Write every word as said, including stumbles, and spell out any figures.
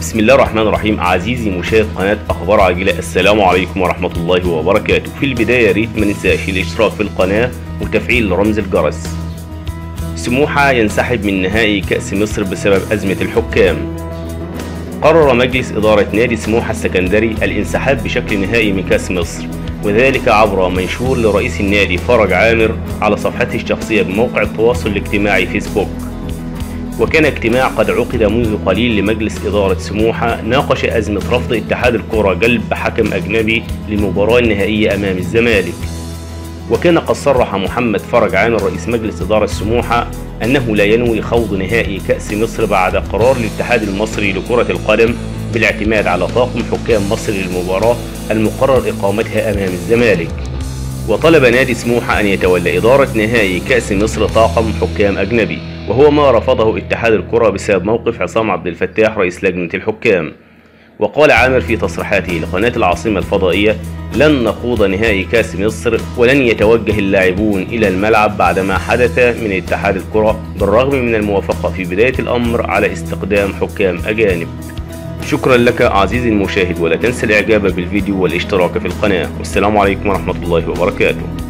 بسم الله الرحمن الرحيم. عزيزي مشاهد قناة أخبار عاجلة، السلام عليكم ورحمة الله وبركاته. في البداية يا ريت ما ننساش الاشتراك في القناة وتفعيل رمز الجرس. سموحة ينسحب من نهائي كأس مصر بسبب أزمة الحكام. قرر مجلس إدارة نادي سموحة السكندري الانسحاب بشكل نهائي من كأس مصر، وذلك عبر منشور لرئيس النادي فرج عامر على صفحته الشخصية بموقع التواصل الاجتماعي فيسبوك. وكان اجتماع قد عقد منذ قليل لمجلس إدارة سموحة ناقش أزمة رفض اتحاد الكرة جلب حكم أجنبي للمباراة النهائية أمام الزمالك. وكان قد صرح محمد فرج عامر رئيس مجلس إدارة سموحة أنه لا ينوي خوض نهائي كأس مصر بعد قرار الاتحاد المصري لكرة القدم بالاعتماد على طاقم حكام مصر للمباراة المقرر إقامتها أمام الزمالك. وطلب نادي سموحة أن يتولى إدارة نهائي كأس مصر طاقم حكام أجنبي، وهو ما رفضه اتحاد الكرة بسبب موقف عصام عبد الفتاح رئيس لجنة الحكام. وقال عامر في تصريحاته لقناة العاصمة الفضائية: لن نخوض نهائي كأس مصر ولن يتوجه اللاعبون إلى الملعب بعدما حدث من اتحاد الكرة، بالرغم من الموافقة في بداية الأمر على استخدام حكام أجانب. شكرا لك عزيزي المشاهد، ولا تنسى الإعجاب بالفيديو والاشتراك في القناة، والسلام عليكم ورحمة الله وبركاته.